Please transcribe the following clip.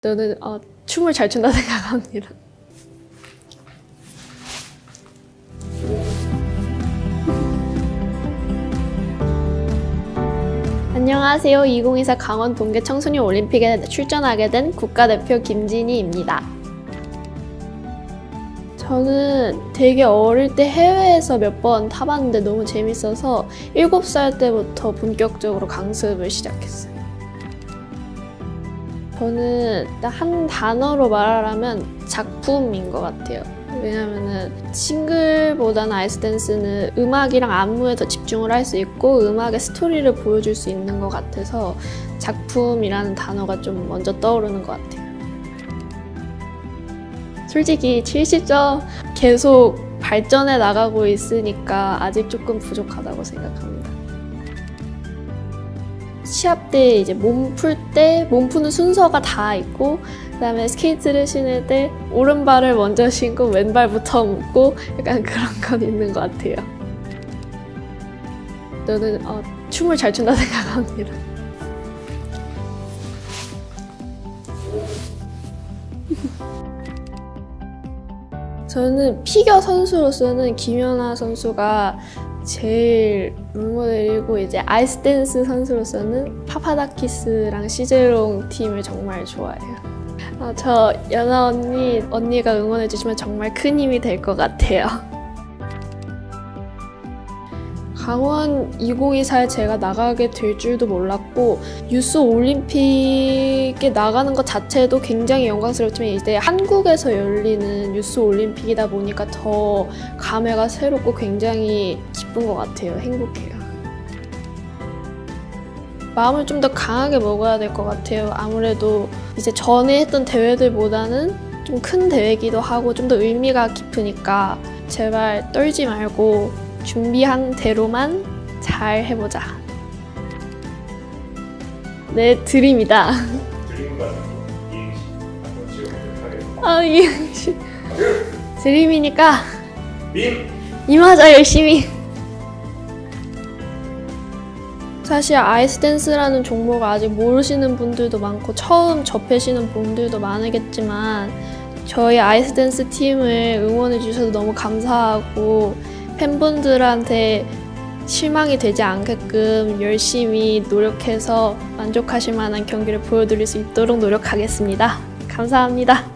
저는 춤을 잘 춘다 생각합니다. 안녕하세요. 2024 강원 동계 청소년 올림픽에 출전하게 된 국가대표 김진희입니다. 저는 되게 어릴 때 해외에서 몇 번 타봤는데 너무 재밌어서 7살 때부터 본격적으로 강습을 시작했어요. 저는 한 단어로 말하라면 작품인 것 같아요. 왜냐면은 싱글보다는 아이스댄스는 음악이랑 안무에 더 집중을 할 수 있고 음악의 스토리를 보여줄 수 있는 것 같아서 작품이라는 단어가 좀 먼저 떠오르는 것 같아요. 솔직히 70점 계속 발전해 나가고 있으니까 아직 조금 부족하다고 생각합니다. 시합 때 이제 몸 푸는 순서가 다 있고 그다음에 스케이트를 신을 때 오른발을 먼저 신고 왼발부터 묶고 약간 그런 건 있는 것 같아요. 저는 춤을 잘 춘다 생각합니다. 저는 피겨 선수로서는 김연아 선수가 제일 롤모델이고 이제 아이스댄스 선수로서는 파파다키스랑 시제롱 팀을 정말 좋아해요. 저 연아 언니가 응원해주시면 정말 큰 힘이 될 것 같아요. 강원 2024에 제가 나가게 될 줄도 몰랐고 유스 올림픽에 나가는 것 자체도 굉장히 영광스럽지만 이제 한국에서 열리는 유스 올림픽이다 보니까 더 감회가 새롭고 굉장히 기쁜 것 같아요. 행복해요. 마음을 좀 더 강하게 먹어야 될 것 같아요. 아무래도 이제 전에 했던 대회들보다는 좀 큰 대회기도 하고 좀 더 의미가 깊으니까 제발 떨지 말고 준비한 대로만 잘 해보자. 네, 드림이다. 드림과 이행시 한번 지어보도록 하겠습니다. 이행시. 드림이니까 민! 임하자 열심히. 사실 아이스댄스라는 종목을 아직 모르시는 분들도 많고 처음 접하시는 분들도 많으겠지만 저희 아이스댄스 팀을 응원해 주셔서 너무 감사하고 팬분들한테 실망이 되지 않게끔 열심히 노력해서 만족하실 만한 경기를 보여드릴 수 있도록 노력하겠습니다. 감사합니다.